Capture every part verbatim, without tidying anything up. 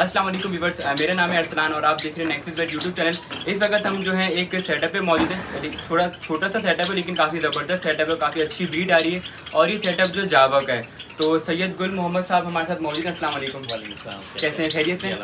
अस्सलाम वालेकुम व्यूअर्स, मेरा नाम है अरसलान और आप देख रहे हैं नेक्स्ट वेट यूट्यूब चैनल। इस वक्त हम जो है एक सेटअप पे मौजूद है। थोड़ा छोटा सा सेटअप है लेकिन काफ़ी ज़बरदस्त सेटअप है, काफ़ी अच्छी ब्रीड आ रही है और ये सेटअप जो जावा का है। तो सैयद गुल मोहम्मद साहब हमारे साथ मौजूद हैं। अस्सलाम वालेकुम। कैसे हैं, खैरियत से?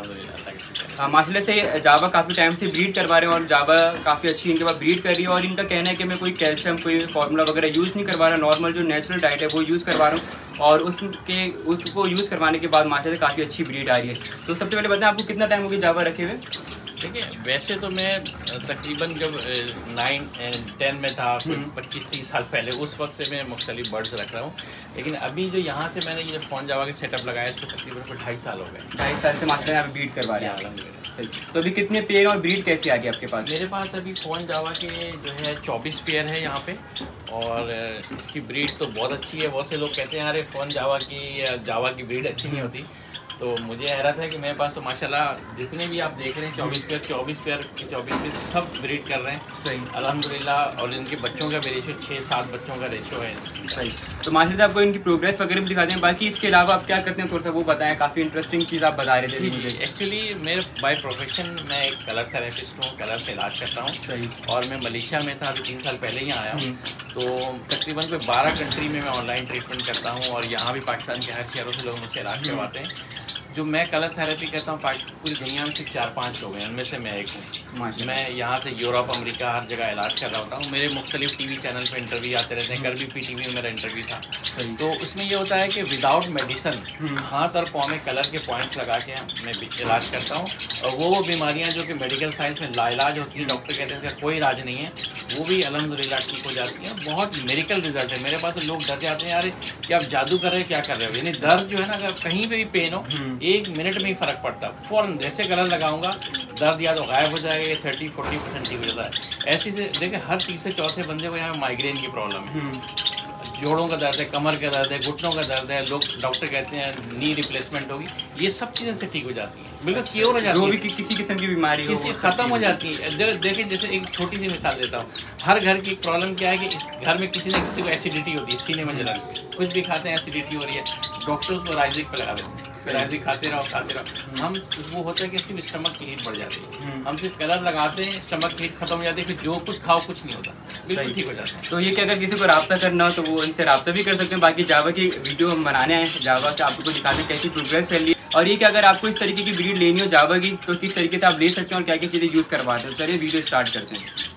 हाँ माशाल्लाह से जावा काफ़ी टाइम से ब्रीड करवा रहे हैं और जावा काफ़ी अच्छी इनके पास ब्रीड कर रही है। और इनका कहना है कि मैं कोई कैल्शियम कोई फार्मूला वगैरह यूज़ नहीं करवा रहा, नॉर्मल जो नेचुरल डाइट है वो यूज़ करवा रहा हूँ और उसके उसको यूज़ करवाने के बाद माशाल्लाह काफ़ी अच्छी ब्रीड आ रही है। तो सबसे पहले बताएं आपको कितना टाइम हो गया जावा रखे हुए? देखिए, वैसे तो मैं तकरीबन जब नाइन टेन में था, पच्चीस तीस साल पहले, उस वक्त से मैं मुख्तलिफ बर्ड्स रख रहा हूँ। लेकिन अभी जो यहाँ से मैंने ये फ़ोन जावा के सेटअप लगाया इसको तकरीबन कोई ढाई साल हो गए। ढाई साल से माशाल्लाह आप ब्रीड करवा रहे हैं। तो अभी कितने पेयर और ब्रीड कैसे आ गई आपके पास? मेरे पास अभी फ़ोन जावा के जो है चौबीस पेयर है यहाँ पे और इसकी ब्रीड तो बहुत अच्छी है। बहुत से लोग कहते हैं अरे फ़ोन जावा की जावा की ब्रीड अच्छी नहीं होती, तो मुझे हैरत है कि मेरे पास तो माशाल्लाह जितने भी आप देख रहे हैं चौबीस पेयर चौबीस पेयर चौबीस पेयर सब ब्रीड कर रहे हैं। सही अल्हम्दुलिल्लाह। और इनके बच्चों का भी रेशो छः सात बच्चों का रेशो है। सही। तो माशाल्लाह आपको इनकी प्रोग्रेस वगैरह भी दिखाते हैं। बाकी इसके अलावा आप क्या करते हैं थोड़ा सा वो बताएं, काफ़ी इंटरेस्टिंग चीज़ आप बता रहे थे मुझे। एक्चुअली मेरे बाय प्रोफेशन मैं एक कलर थेरेपिस्ट हूँ, कलर से इलाज करता हूँ। सही। और मैं मलेशिया में था, अभी तीन साल पहले ही आया हूँ। तो तकरीबन कोई बारह कंट्री में मैं ऑनलाइन ट्रीटमेंट करता हूँ और यहाँ भी पाकिस्तान के हर शहरों से लोग मुझसे इलाज करवाते हैं। जो मैं कलर थेरेपी करता हूँ पूरी दुनिया में सिर्फ चार पाँच लोग हैं, उनमें से मैं एक हूँ। मैं यहाँ से यूरोप अमेरिका हर जगह इलाज कर रहा होता हूँ। मेरे मुख्तलिफ टीवी चैनल पे इंटरव्यू आते रहते हैं। कल भी पीटीवी में मेरा इंटरव्यू था। तो उसमें ये होता है कि विदाउट मेडिसिन हाथ और पाँव में कलर के पॉइंट्स लगा के मैं इलाज करता हूँ। और वो वो बीमारियाँ जो कि मेडिकल साइंस में लाइलाज होती हैं, डॉक्टर कहते हैं इसका कोई इलाज नहीं है, वो भी अल्हम्दुलिल्लाह ठीक हो जाती है। बहुत मेडिकल रिजल्ट है। मेरे पास लोग डर जाते हैं यार कि आप जादू कर रहे हो, क्या कर रहे हो। यानी दर्द जो है ना, अगर कहीं पे भी पेन हो एक मिनट में ही फर्क पड़ता है। फ़ौरन जैसे कलर लगाऊंगा दर्द या तो गायब हो जाएगा, ये थर्टी फोर्टी परसेंट ठीक हो जाता है। ऐसी से देखिए हर तीसरे चौथे बंदे को यहाँ माइग्रेन की प्रॉब्लम है, जोड़ों का दर्द है, कमर का दर्द है, घुटनों का दर्द है। लोग डॉक्टर कहते हैं नी रिप्लेसमेंट होगी, ये सब चीज़ें से ठीक हो जाती है, बिल्कुल क्योर हो जाती है। जो भी कि, किसी किस्म की बीमारी किसी ख़त्म हो जाती है। देखिए जैसे एक छोटी सी मिसाल देता हूँ, हर घर की प्रॉब्लम क्या है कि घर में किसी न किसी को एसिडिटी होती है, सीने में जलन, कुछ भी खाते हैं एसिडिटी हो रही है, डॉक्टर उसको राइजिक पे लगा देते हैं, राइजिक खाते रहो खाते रहो। हम वो होता है कि सिर्फ स्टमक की हीट बढ़ जाती है, हम सिर्फ कलर लगाते हैं स्टमक की हीट खत्म हो जाती है, फिर जो कुछ खाओ कुछ नहीं होता, बिल्कुल ठीक हो जाता है। तो ये कि अगर किसी को रब्ता करना हो तो वो उनसे रब्ता भी कर सकते हैं। बाकी जावा की वीडियो हम बनाने आए हैं, जावा के आपको दिखाते हैं कैसी प्रोग्रेस चल रही है। और ये कि अगर आपको इस तरीके की ब्रीड लेनी हो जावा की तो किस तरीके से आप ले सकते हैं और क्या क्या चीज़ें यूज़ करवाते हैं। चलिए वीडियो स्टार्ट करते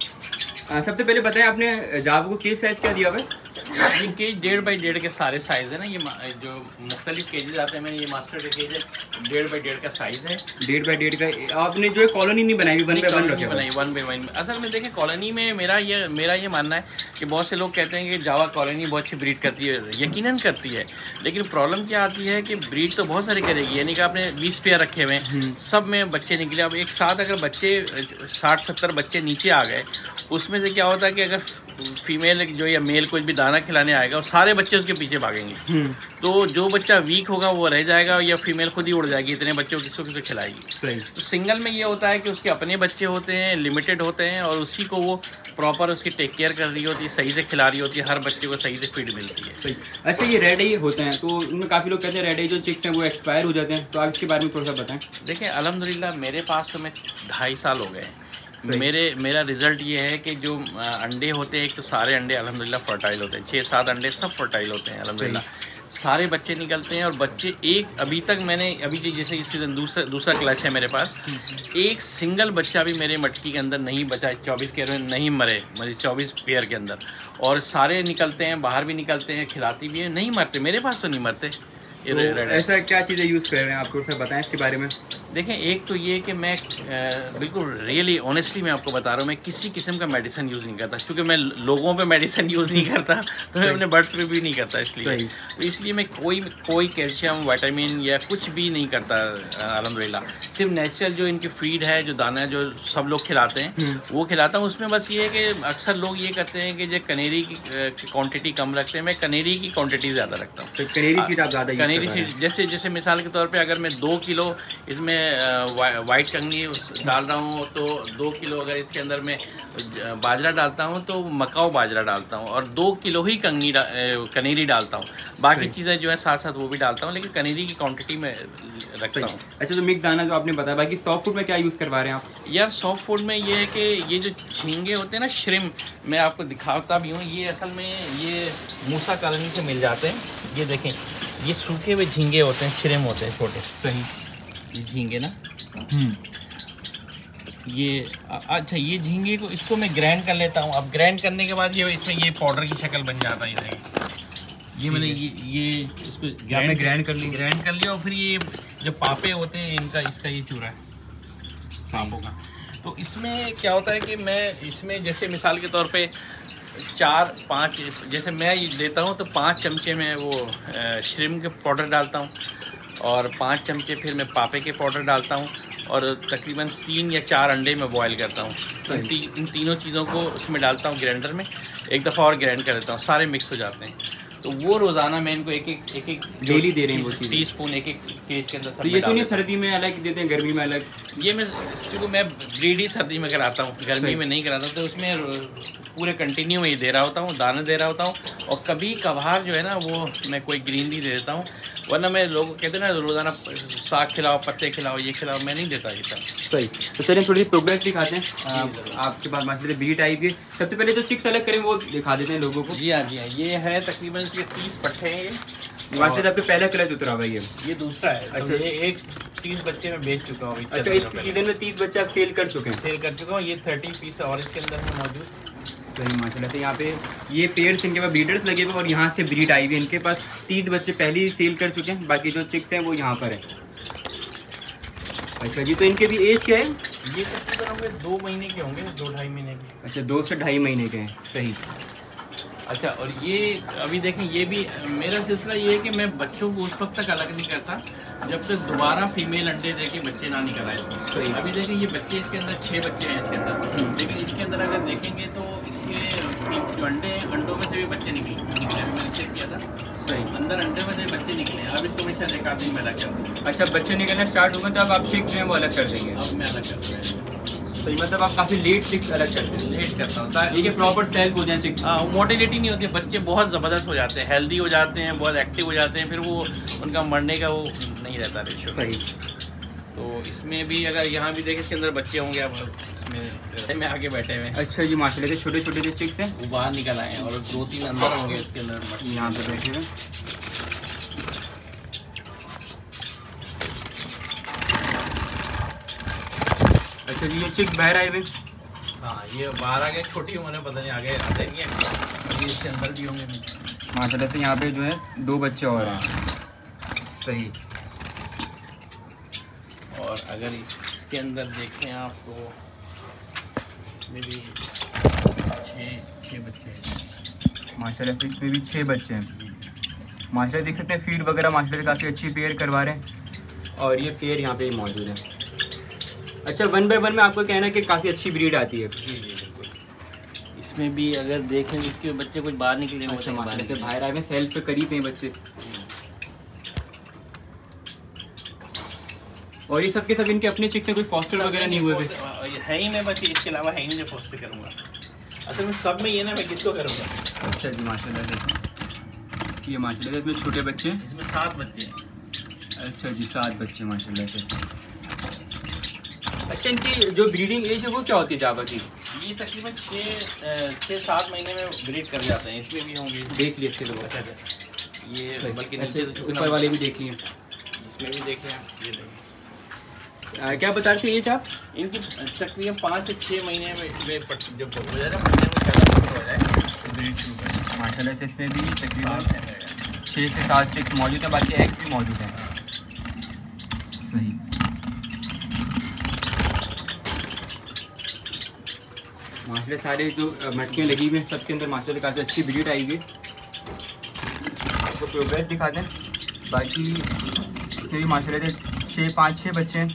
हैं। सबसे पहले बताएं आपने जावा को किस साइज़ क्या दिया हुआ है? ये केज डेढ़ बाई डेढ़ के सारे साइज़ है ना, ये जो मुख्तलिफ केजेस आते हैं, मैंने ये मास्टर का केज है, डेढ़ बाई डेढ़ का साइज़ है। डेढ़ बाई डेढ़ का आपने जो है कॉलोनी नहीं बनाई, वन बाई वन बनाई, वन बाई वन। असल में देखिए कॉलोनी में मेरा ये मेरा ये मानना है कि बहुत से लोग कहते हैं कि जावा कॉलोनी बहुत अच्छी ब्रीड करती है, यकीनन करती है, लेकिन प्रॉब्लम क्या आती है कि ब्रीड तो बहुत सारी करेगी। यानी कि आपने बीस पेयर रखे हुए हैं, सब में बच्चे निकले। अब एक साथ अगर बच्चे साठ सत्तर बच्चे नीचे आ गए, उसमें से क्या होता है कि अगर फीमेल जो या मेल कुछ भी दाना खिलाने आएगा और सारे बच्चे उसके पीछे भागेंगे, तो जो बच्चा वीक होगा वो रह जाएगा या फीमेल खुद ही उड़ जाएगी, इतने बच्चों को किसको किसको खिलाएगी। सही। तो सिंगल में ये होता है कि उसके अपने बच्चे होते हैं, लिमिटेड होते हैं और उसी को वो प्रॉपर उसकी टेक केयर कर रही होती है, सही से खिला रही होती है, हर बच्चे को सही से फीड मिलती है। सही। अच्छा, ये रेड आई होते हैं तो उनमें काफ़ी लोग कहते हैं रेड आई जो चिक्स हैं वो एक्सपायर हो जाते हैं, तो आप इसके बारे में थोड़ा सा बताएं। देखिए अल्हम्दुलिल्लाह मेरे पास तो मैं ढाई साल हो गए हैं। मेरे मेरा रिज़ल्ट ये है कि जो अंडे होते हैं, एक तो सारे अंडे अल्हम्दुलिल्लाह फर्टाइल होते हैं, छः सात अंडे सब फर्टाइल होते हैं अल्हम्दुलिल्लाह, सारे बच्चे निकलते हैं। और बच्चे एक अभी तक मैंने अभी जैसे इस सीज़न दूसरा दूसरा क्लच है मेरे पास, एक सिंगल बच्चा भी मेरे मटकी के अंदर नहीं बचा, चौबीस पेयर में नहीं मरे, मतलब चौबीस पेयर के अंदर, और सारे निकलते हैं, बाहर भी निकलते हैं, खिलाती भी है, नहीं मरते, मेरे पास तो नहीं मरते। तो ऐसा क्या चीज़ें यूज़ कर रहे हैं आपको सर बताएं इसके बारे में। देखें, एक तो ये कि मैं बिल्कुल रियली ऑनेस्टली मैं आपको बता रहा हूँ, मैं किसी किस्म का मेडिसिन यूज़ नहीं करता, क्योंकि मैं लोगों पे मेडिसिन यूज़ नहीं करता तो मैं अपने बर्ड्स पे भी नहीं करता, इसलिए तो इसलिए मैं कोई कोई कैल्शियम विटामिन या कुछ भी नहीं करता अल्हम्दुलिल्लाह। सिर्फ नेचुरल जो इनकी फीड है, जो दाना जो सब लोग खिलाते हैं वो खिलाता हूँ। उसमें बस ये है कि अक्सर लोग ये करते हैं कि जो कनेरी की क्वान्टिटी कम रखते हैं, मैं कनेरी की क्वान्टिटी ज़्यादा रखता हूँ। कनेरी फीड आप ज़्यादा, कनेरी फीड जैसे जैसे मिसाल के तौर पर अगर मैं दो किलो इसमें मैं वाइट कंगी डाल रहा हूँ तो दो किलो अगर इसके अंदर मैं बाजरा डालता हूँ तो मकाऊ बाजरा डालता हूँ, और दो किलो ही कंगी डा, कनेरी डालता हूँ। बाकी चीज़ें जो है साथ साथ वो भी डालता हूँ, लेकिन कनेरी की क्वांटिटी में रखता हूँ। अच्छा, तो मिक्स दाना जो आपने बताया, बाकी सॉफ्ट फूड में क्या यूज़ करवा रहे हैं आप? यार सॉफ्ट फूड में ये है कि ये जो झींगे होते हैं ना, श्रिम, मैं आपको दिखाता भी हूँ। ये असल में ये मूसा कॉलोनी से मिल जाते हैं। ये देखें, ये सूखे हुए झींगे होते हैं, श्रिम होते हैं छोटे। सही, ये झींगे ना, ये अच्छा, ये झींगे को इसको मैं ग्राइंड कर लेता हूँ। अब ग्राइंड करने के बाद ये इसमें ये पाउडर की शक्ल बन जाता है। ये ये मैंने ये ये इसको ग्राइंड ग्राइंड कर लिया ग्राइंड कर लिया और फिर ये जो पापे होते हैं इनका, इसका ये चूरा है पापों का। तो इसमें क्या होता है कि मैं इसमें जैसे मिसाल के तौर पे चार पाँच, जैसे मैं ये देता हूँ तो पाँच चमचे में वो श्रिम्प के पाउडर डालता हूँ, और पाँच चमचे फिर मैं पापे के पाउडर डालता हूँ, और तकरीबन तीन या चार अंडे में बॉईल करता हूँ। तो इन, ती, इन तीनों चीज़ों को उसमें डालता हूँ ग्राइंडर में, एक दफ़ा और ग्राइंड कर देता हूँ, सारे मिक्स हो जाते हैं। तो वो रोज़ाना मैं इनको एक एक एक एक डेली दे रहे हैं वो चीज़, टी स्पून एक एक केज के अंदर। तो ये तो नहीं सर्दी में अलग देते हैं, गर्मी में अलग? ये मैं इसको मैं ब्रीड ही सर्दी में कराता हूँ, गर्मी में नहीं कराता। तो उसमें पूरे कंटिन्यू में ही दे रहा होता हूँ, दाने दे रहा होता हूँ, और कभी कभार जो है ना वो मैं कोई ग्रीन टी दे देता हूँ। वरना मैं लोगों को कहते हैं ना रोज़ाना साग खिलाओ, पत्ते खिलाओ, ये खिलाओ, मैं नहीं देता ये सब। सही। तो चलिए थोड़ी प्रोग्रेस दिखाते हैं आपके पास। माशाल्लाह बीट आई हुई। सबसे पहले जो चिक्स अलग करें वो दिखा देते हैं लोगों को। जी हाँ, जी हाँ, ये है तकरीबन ये तीस पट्टे हैं। ये माशाल्लाह आपके पहला क्लच उतरा हुआ है, ये ये दूसरा है। अच्छा, ये एक तीस बच्चे में बेच चुका हूँ। अच्छा, इस सीजन में तीस बच्चे आप सेल कर चुके हैं? सेल कर चुका हूँ। ये थर्टी पीस और इसके अंदर है मौजूद। सही माशाल्लाह से। यहाँ पे ये पेयर्स इनके पास ब्रीडर्स लगे हुए और यहाँ से ब्रीड आई हुई है। इनके पास तीस बच्चे पहले ही सेल कर चुके हैं, बाकी जो चिक्स हैं वो यहाँ पर है। अच्छा जी, तो इनके भी एज क्या है? ये तकरीबन होंगे दो महीने के होंगे, दो ढाई महीने के। अच्छा, दो से ढाई महीने के हैं। सही। अच्छा, और ये अभी देखें, ये भी मेरा सिलसिला ये है कि मैं बच्चों को उस वक्त तक अलग नहीं करता जब तक दोबारा फीमेल अंडे दे के बच्चे ना निकल आए। अभी देखें, ये बच्चे इसके अंदर छः बच्चे हैं इसके अंदर, लेकिन इसके अंदर अगर देखेंगे तो इसके जो अंडे हैं, अंडों में से भी बच्चे निकले निकले मैंने चेक किया था। सही, अंदर अंडे में से बच्चे निकले। अब इसको मैं शायद एक आध दिन में अलग कर दूँ। अच्छा, बच्चे निकलना स्टार्ट होगा तो अब आप चिक्स जो हैं वो अलग कर देंगे? अब मैं अलग कर दूँगा। सही, मतलब आप काफ़ी लेट चिक्स अलग करते हैं? लेट करता हूँ ये प्रॉपर सेल हो जाए चिक्स। हाँ, मोटिलिटी नहीं होती, बच्चे बहुत ज़बरदस्त हो जाते हैं, हेल्दी हो जाते हैं, बहुत एक्टिव हो जाते हैं, फिर वो उनका मरने का वो नहीं रहता रेशो। सही। तो इसमें भी अगर यहाँ भी देखें, इसके अंदर बच्चे होंगे, अब इसमें में आगे बैठे हुए हैं। अच्छा जी, माशाल्लाह से छोटे छोटे जो चिक्स हैं वो बाहर निकल आए हैं, और दो तीन अंदर होंगे इसके अंदर यहाँ पे बैठे हुए। अच्छा जी, ये चिक्स बाहर आए हुए? हाँ, ये बाहर आ गए, छोटी उम्र में, पता नहीं आगे आते नहीं है, इसके अंदर भी होंगे। माशाल्लाह से यहाँ पे जो है दो बच्चे और हैं। सही। और अगर इस, इसके अंदर देखें आप तो इसमें भी छः छः बच्चे हैं। माशाल्लाह से इसमें भी छः बच्चे हैं। माशाल्लाह देख सकते हैं, फीड वगैरह माशाल्लाह से काफ़ी अच्छी पेयर करवा रहे हैं, और ये पेयर यहाँ पे मौजूद है। अच्छा, वन बाय वन में आपको कहना है कि काफ़ी अच्छी ब्रीड आती है? जी जी बिल्कुल। इसमें भी अगर देखें, इसके बच्चे कुछ बाहर निकले हैं। अच्छा, माशाल्लाह से बाहर आए हुए, सेल्फ पे करीब हैं बच्चे। और ये सब के सब इनके अपने चिक्स में कोई फॉस्टर वगैरह नहीं हुए थे? है ही मैं, बस इसके अलावा है ही नहीं जो फॉस्टर करूँगा। असल में सब में ये ना, मैं किसको करूँगा। अच्छा जी, माशाल्लाह से। ये माशाल्लाह से इसमें छोटे बच्चे हैं? इसमें सात बच्चे हैं। अच्छा जी, सात बच्चे माशाल्लाह से। अच्छा, इनकी जो ब्रीडिंग एज है वो क्या होती है जावा की? ये तकरीबन छः छः सात महीने में ब्रीड कर जाते हैं। इसमें भी होंगे, देख लिए इसके लोग। अच्छा, ये बल्कि नीचे तो ऊपर वाले भी देख लिए, इसमें भी देखें। ये देखें, क्या बता रहे थे ये आप? इनकी तकरीबन पाँच से छः महीने में जब हो जाए ना, हो जाए तो ब्रीड शुरू करें। माशाल्लाह से इसमें भी तकरीबन छः से सात चिक्स मौजूद हैं, बाकी एग्स भी मौजूद हैं। सही। माशाल्लाह सारे जो मटकियाँ लगी हुई हैं सबके अंदर माशाल्लाह काफ़ी अच्छी ब्रीड आई हुई है। आपको प्रोग्रेस दिखा दें, बाकी इसमें भी माशाल्लाह से छः पाँच छः बच्चे हैं,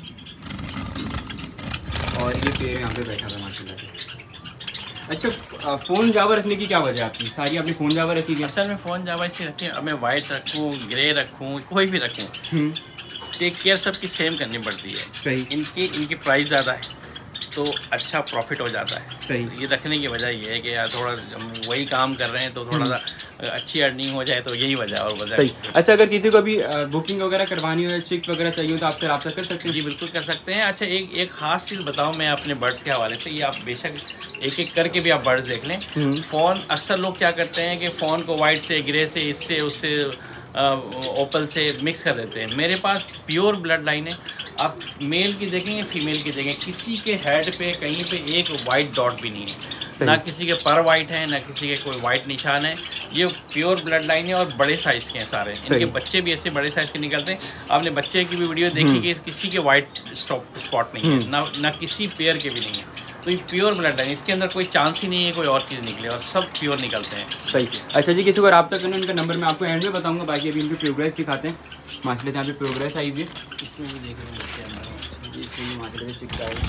और ये पेड़ यहाँ पे बैठा था माशाल्लाह से। अच्छा, फ़ोन जावा रखने की क्या वजह है आपकी? सारी आपने फ़ोन जावा रखी है? असल में फ़ोन जावा इससे रखें, अब मैं वाइट रखूँ, ग्रे रखूँ, कोई भी रखूँ, टेक केयर सबकी सेम करनी पड़ती है। सही। इनकी इनकी प्राइस ज़्यादा है तो अच्छा प्रॉफिट हो जाता है। सही। ये रखने की वजह ये है कि यार थोड़ा हम वही काम कर रहे हैं तो थोड़ा सा अच्छी अर्निंग हो जाए, तो यही वजह और वजह। सही। अच्छा, अगर किसी को अभी बुकिंग वगैरह करवानी हो या चिक्स वगैरह चाहिए हो तो आपसे रब्ता कर सकते हैं? जी बिल्कुल कर सकते हैं। अच्छा, एक एक ख़ास चीज़ बताऊं मैं अपने बर्ड्स के हवाले से, ये आप बेशक एक एक करके भी आप बर्ड्स देख लें। फ़ोन अक्सर लोग क्या करते हैं कि फ़ोन को वाइट से, ग्रे से, इससे उससे ओपल से मिक्स कर देते हैं। मेरे पास प्योर ब्लड लाइन है। आप मेल की देखेंगे, फीमेल की देखेंगे, किसी के हेड पे कहीं पे एक वाइट डॉट भी नहीं है, ना किसी के पर वाइट है, ना किसी के कोई वाइट निशान है। ये प्योर ब्लड लाइन है और बड़े साइज़ के हैं सारे। इनके बच्चे भी ऐसे बड़े साइज़ के निकलते हैं। आपने बच्चे की भी वीडियो देखी कि किसी के वाइट स्टॉप स्पॉट नहीं है, ना ना किसी पेयर के भी नहीं है। तो ये प्योर ब्लड लाइन, इसके अंदर कोई चांस ही नहीं है कोई और चीज़ निकले, और सब प्योर निकलते हैं। सही। अच्छा जी, किसी को रब्ता करना उनका नंबर मैं आपको एंड में बताऊंगा। बाकी अभी इनकी प्रोग्रेस दिखाते हैं। माशाल्लाह यहाँ पे प्रोग्रेस आई हुई है। इसमें भी देख रहे हैं बच्चे अंदर, इसमें माशाल्लाह से चिक्स आए,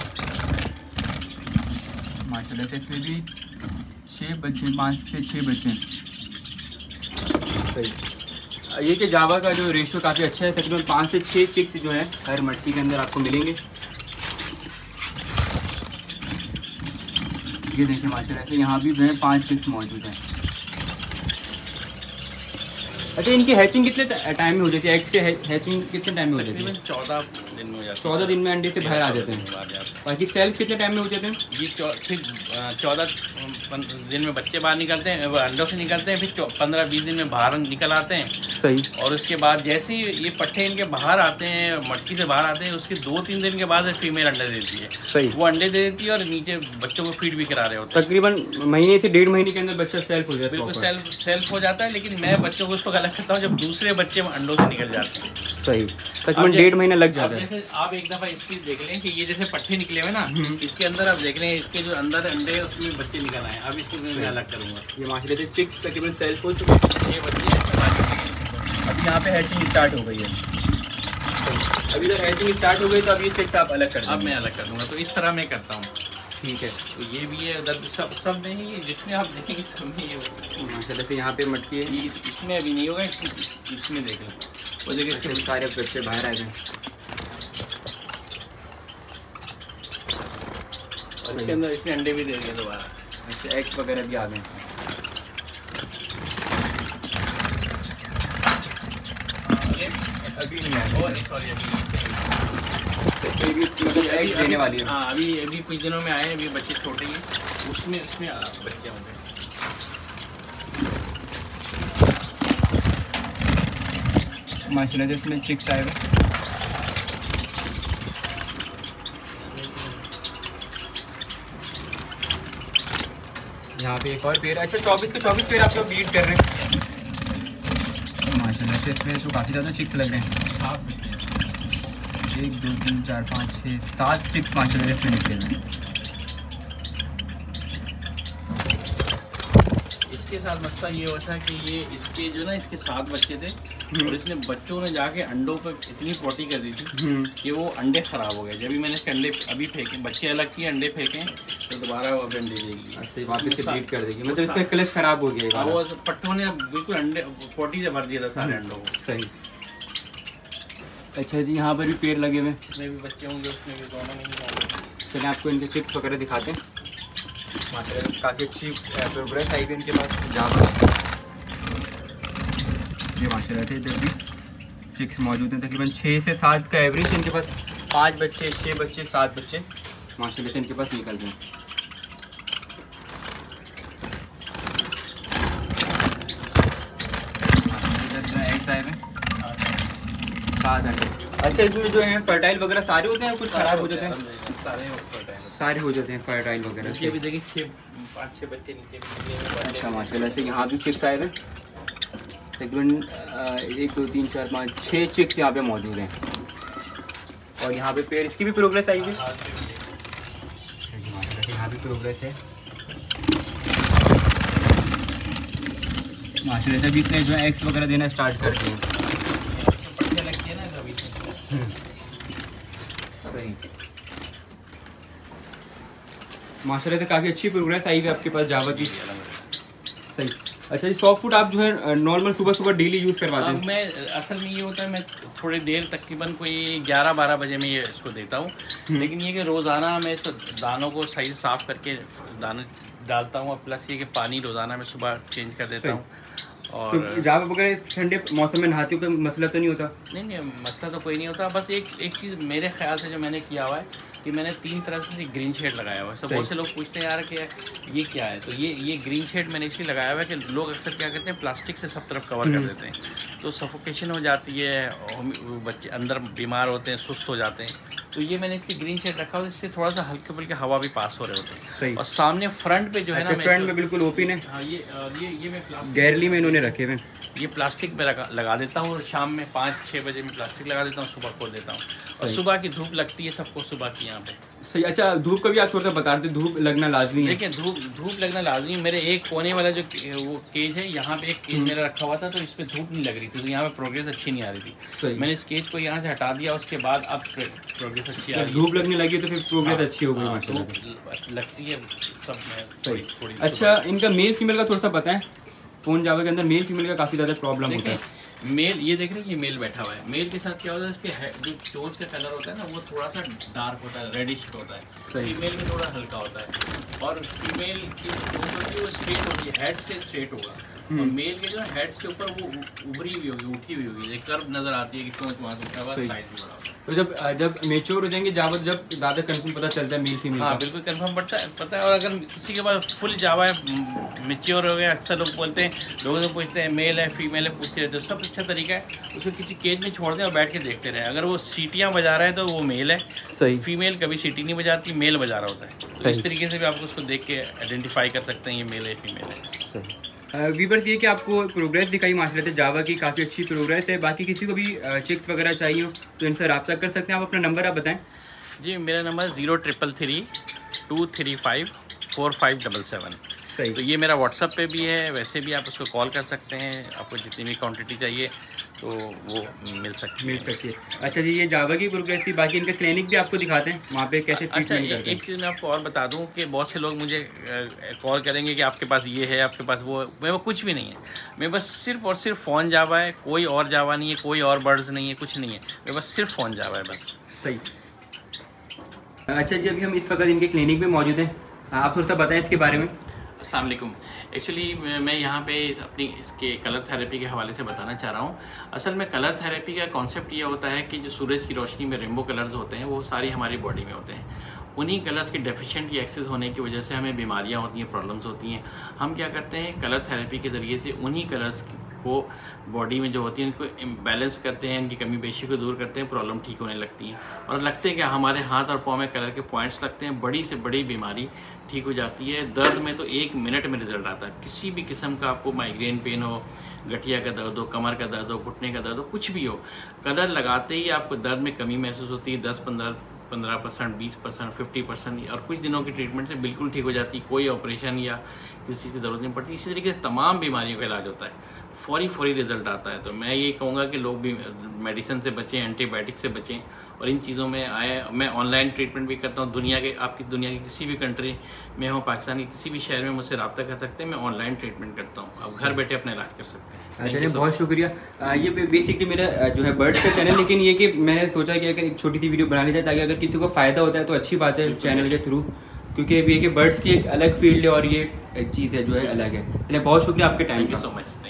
माशाल्लाह से इसमें भी छः बच्चे, पाँच से छः बच्चे। सही। ये कि जावा का जो रेशो काफ़ी अच्छा है, तकरीबन पाँच से छः चिक्स जो है हर मटकी के अंदर आपको मिलेंगे। ये देखिए माशाल्लाह से यहाँ भी जो है पाँच चिक्स मौजूद हैं। अच्छा, इनकी हैचिंग कितने टाइम में हो जाती है? एग से हैचिंग कितने टाइम में हो जाती है? चौदह दिन में हो जाती है। चौदह दिन में अंडे से बाहर आ जाते हैं। बाकी सेल्स कितने टाइम में हो जाते हैं? ये फिर चौदह दिन में बच्चे बाहर निकलते हैं, अंडों से निकलते हैं, फिर पंद्रह बीस दिन में बाहर निकल आते हैं। सही। और उसके बाद जैसे ही ये पट्टे इनके बाहर आते हैं, मटकी से बाहर आते हैं, उसके दो तीन दिन के बाद फीमेल अंडे देती है। सही। वो अंडे दे देती है और नीचे बच्चों को फीड भी करा रहे होते हैं। तकरीबन महीने से डेढ़ महीने के अंदर बच्चा सेल्फ हो जाता है। बिल्कुल सेल्फ सेल्फ हो जाता है, लेकिन मैं बच्चों को उसको गलत करता हूँ जब दूसरे बच्चे अंडों से निकल जाते हैं। सही। तकरीबन डेढ़ महीना लग जाता है। जैसे आप एक दफ़ा इसकी देख लें कि ये जैसे पट्टे निकले हुए ना, इसके अंदर आप देख लें इसके जो अंदर अंडे हैं उसमें बच्चे निकल आए। अब इसको मैं अलग करूँगा। ये माशाल्लाह से चिक्स तकरीबन सेल्फ हो चुके हैं। ये बच्चे अब यहाँ पे हैचिंग स्टार्ट हो गई है। अभी तक हैचिंग स्टार्ट हो गई तो अब ये चिक्स आप अलग कर देंगे। अब मैं अलग कर दूँगा, तो इस तरह मैं करता हूँ। ठीक है। तो ये भी है उधर सब सब में ही, जिसमें आप देखेंगे सब में ये माशाल्लाह से यहाँ पे मटकी है। इस, इसमें अभी नहीं होगा, इस, इस, इसमें देख लो, वो देखिए इसके इसके सारे बच्चे बाहर आ गए और इसके अंदर इसमें अंडे भी दे दिए दोबारा। अच्छा, एग्स वगैरह भी आ गए। अभी नहीं आया। सॉरी, अभी मतलब एग्स देने वाली है। हाँ, अभी अभी कुछ दिनों में आए, अभी बच्चे छोटे हैं, उसमें उसमें बच्चे होंगे। माशाल्लाह से इसमें चिक्स आए हुए। यहाँ पे एक और पेड़। अच्छा, चौबीस के चौबीस पेड़ आप लोग बीट कर रहे हैं। माशाल्लाह से इसमें तो काफ़ी ज़्यादा चिक्स लग रहे हैं। सात बच्चे हैं। एक दो तीन चार पाँच छः सात चिक्स माशाल्लाह इसमें निकले हैं। इसके साथ मसला ये हुआ था कि ये इसके जो ना इसके सात बच्चे थे और इसने बच्चों ने जाके अंडों पर इतनी पोटी कर दी थी कि वो अंडे ख़राब हो गए। जब भी मैंने इसके अंडे अभी फेंके, बच्चे अलग किए, अंडे फेंके, तो दोबारा वो अंडे देगी। अच्छा, वापस से ब्रीड कर देगी, मतलब इसका कलश ख़राब हो गया। वो पट्टों ने बिल्कुल अंडे पोटी से भर दिया था सारे अंडों को। सही। अच्छा जी, यहाँ पर भी पेड़ लगे हुए हैं। इसमें भी बच्चे होंगे, उसमें भी, दोनों में ही होंगे। चलिए आपको इनके चिक्स वगैरह दिखाते हैं। माशाल्लाह काफ़ी अच्छी प्रोग्रेस आई भी इनके पास। जावा ये माशाल्लाह से इधर भी चिक्स मौजूद हैं। तकरीबन छः से सात का एवरेज इनके पास। पाँच बच्चे, छः बच्चे, सात बच्चे माशाल्लाह से इनके पास निकल गए। इधर जो एग्स आए हुए सात अंडे। अच्छा, इसमें जो है फर्टाइल वगैरह सारे होते हैं, कुछ ख़राब हो जाते हैं? सारे फर्टाइल सारे हो जाते हैं फर्टाइल वगैरह। नीचे भी देखिए छः पाँच छः बच्चे नीचे भी निकले हैं। अच्छा, माशाल्लाह से यहाँ भी चिक्स आए हैं। तकरीबन एक दो तीन चार पाँच छः चिक्स यहाँ पे मौजूद हैं। और यहाँ पे पेड़, इसकी भी प्रोग्रेस आई है। यहाँ भी प्रोग्रेस है माशाल्लाह से। अभी इसने जो है एग्स वगैरह देना स्टार्ट कर दिए। सही। माशाल्लाह से काफ़ी अच्छी प्रोग्रेस आई है आपके पास जावा की। सही। अच्छा, ये सॉफ्ट फूड आप जो है नॉर्मल सुबह सुबह डेली यूज़ करवाते हैं? मैं असल में ये होता है, मैं थोड़ी देर तकरीबन कोई ग्यारह बारह बजे में ये इसको देता हूँ, लेकिन ये कि रोज़ाना मैं इसको दानों को सही साफ़ करके दाने डालता हूँ, और प्लस ये कि पानी रोज़ाना मैं सुबह चेंज कर देता हूँ। और तो जब आप अगर ठंडे मौसम में नहाते हो कोई मसला तो नहीं होता? नहीं नहीं, मसला तो कोई नहीं होता। बस एक एक चीज़ मेरे ख्याल से जो मैंने किया हुआ है कि मैंने तीन तरह से ग्रीन शेड लगाया हुआ है। सब बहुत से लोग पूछते हैं यार कि ये क्या है, तो ये ये ग्रीन शेड मैंने इसलिए लगाया हुआ है कि लोग अक्सर क्या करते हैं, प्लास्टिक से सब तरफ कवर कर देते हैं, तो सफोकेशन हो जाती है, बच्चे अंदर बीमार होते हैं, सुस्त हो जाते हैं। तो ये मैंने इसलिए ग्रीन शेड रखा हुआ है, इससे थोड़ा सा हल्के फुल्के हवा भी पास हो रहे होते हैं। और सामने फ्रंट पे जो है ना, फ्रंट में बिल्कुल ओपन है। हाँ, ये ये ये मैं प्लास्टिक गैरली में इन्होंने रखे हुए, ये प्लास्टिक में लगा देता हूँ, और शाम में पाँच छः बजे में प्लास्टिक लगा देता हूँ, सुबह खोल देता हूँ। और सुबह की धूप लगती है सबको, सुबह की यहाँ पे। सही। अच्छा, धूप का भी आप थोड़ा सा बता दें, धूप लगना लाजमी है? देखिए, धूप धूप लगना लाजमी है। मेरे एक कोने वाला जो वो केज है, यहाँ पे एक केज मेरा रखा हुआ था, तो इस पर धूप नहीं लग रही थी, तो यहाँ पे प्रोग्रेस अच्छी नहीं आ रही थी। मैंने इस केज को यहाँ से हटा दिया, उसके बाद अब प्रोग्रेस अच्छी आ रही है। धूप लगने लगी तो फिर प्रोग्रेस अच्छी हो गई माशाल्लाह। धूप लगती है सब में थोड़ी थोड़ी। अच्छा, इनका मेल फीमेल का थोड़ा सा बताएं। फोन जावा के अंदर मेल फीमेल का काफ़ी ज़्यादा प्रॉब्लम होता है। मेल, ये देख रहे हैं, ये मेल बैठा हुआ है। मेल के साथ क्या होता है, इसके जो चोंच का कलर होता है ना, वो थोड़ा सा डार्क होता है, रेडिश होता है। फीमेल में थोड़ा हल्का होता है, और फीमेल की चोंच होती है वो स्ट्रेट होती है, हेड से स्ट्रेट होगा, और मेल के जो हेड से ऊपर वो उभरी हुई होगी, उठी हुई होगी, एक कर्व नजर आती है कि चोंच वहाँ से उठा हुआ, साइज भी बड़ा होता है। तो जब जब मेच्योर हो जाएंगे जावा, जब ज़्यादा कंफर्म पता चलता है मेल फीमेल? हाँ, बिल्कुल कंफर्म पड़ता है पता है। और अगर किसी के पास फुल जावा है, मेच्योर हो गया, अक्सर लोग बोलते हैं, लोगों से पूछते हैं मेल है फीमेल है, पूछते रहते हैं। सबसे अच्छा तरीका है उसको किसी केज में छोड़ दें और बैठ के देखते रहे। अगर वो सीटियाँ बजा रहा है तो वो मेल है। सही। फीमेल कभी सीटी नहीं बजाती, मेल बजा रहा होता है। तो इस तरीके से भी आपको उसको देख के आइडेंटिफाई कर सकते हैं ये मेल है फीमेल है। वीवर्स, ये कि आपको प्रोग्रेस दिखाई माशाल्लाह जावा की काफ़ी अच्छी प्रोग्रेस है। बाकी किसी को भी चिक्स वगैरह चाहिए हो तो इनसे रब्ता कर सकते हैं। आप अपना नंबर आप बताएं। जी, मेरा number zero triple three two three five four five double seven. सही। तो ये मेरा व्हाट्सअप पे भी है, वैसे भी आप उसको कॉल कर सकते हैं। आपको जितनी भी क्वांटिटी चाहिए तो वो मिल सकती मिल सकती है। अच्छा जी, ये जावा की प्रोग्रेस थी। बाकी इनका क्लिनिक भी आपको दिखाते हैं, वहाँ पे कैसे अच्छा, एक, एक चीज़ मैं आपको और बता दूं कि बहुत से लोग मुझे कॉल करेंगे कि आपके पास ये है, आपके पास वो। मैं वो कुछ भी नहीं है। मैं बस सिर्फ और सिर्फ फ़ोन जावा है, कोई और जावा नहीं है, कोई और बर्ड्स नहीं है, कुछ नहीं है। मैं बस सिर्फ फ़ोन जावा है बस। सही। अच्छा जी, अभी हम इस वक्त इनके क्लिनिक में मौजूद हैं, आप थोड़ा सा बताएं इसके बारे में। अस्सलाम वालेकुम। एक्चुअली मैं यहाँ पे इस अपनी इसके कलर थेरेपी के हवाले से बताना चाह रहा हूँ। असल में कलर थेरेपी का कॉन्सेप्ट ये होता है कि जो सूरज की रोशनी में रेनबो कलर्स होते हैं वो सारी हमारी बॉडी में होते हैं। उन्हीं कलर्स के डेफिशिएंट या एक्सेस होने की वजह से हमें बीमारियाँ होती हैं, प्रॉब्लम्स होती हैं। हम क्या करते हैं, कलर थेरेपी के ज़रिए से उन्हीं कलर्स को बॉडी में जो होती है इनको बैलेंस करते हैं, इनकी कमी पेशी को दूर करते हैं, प्रॉब्लम ठीक होने लगती हैं। और लगते हैं कि हमारे हाथ और पाँव में कलर के पॉइंट्स लगते हैं, बड़ी से बड़ी बीमारी ठीक हो जाती है। दर्द में तो एक मिनट में रिजल्ट आता है। किसी भी किस्म का आपको माइग्रेन पेन हो, गठिया का दर्द हो, कमर का दर्द हो, घुटने का दर्द हो, कुछ भी हो, कलर लगाते ही आपको दर्द में कमी महसूस होती है। दस पंद्रह पंद्रह परसेंट, बीस परसेंट, फिफ्टी परसेंट, और कुछ दिनों की ट्रीटमेंट से बिल्कुल ठीक हो जाती है। कोई ऑपरेशन या किसी चीज़ की ज़रूरत नहीं पड़ती। इसी तरीके से तमाम बीमारियों का इलाज होता है, फौरी फौरी रिजल्ट आता है। तो मैं ये कहूँगा कि लोग भी मेडिसिन से बचें, एंटीबायोटिक से बचें, और इन चीज़ों में आए। मैं ऑनलाइन ट्रीटमेंट भी करता हूँ। दुनिया के आपकी दुनिया की किसी भी कंट्री में हो, पाकिस्तान के किसी भी शहर में मुझसे रब्ता कर सकते हैं। मैं ऑनलाइन ट्रीटमेंट करता हूँ, आप घर बैठे अपना इलाज कर सकते हैं। चलिए, बहुत शुक्रिया। ये बेसिकली मेरा जो है बर्ड्स का चैनल, लेकिन ये कि मैंने सोचा कि अगर एक छोटी सी वीडियो बना ली जाए ताकि अगर किसी को फ़ायदा होता है तो अच्छी बात है चैनल के थ्रू, क्योंकि अभी ये कि बर्ड्स की एक अलग फील्ड है और ये चीज़ है जो है अलग है। चलिए, बहुत शुक्रिया आपके टाइम का। So much.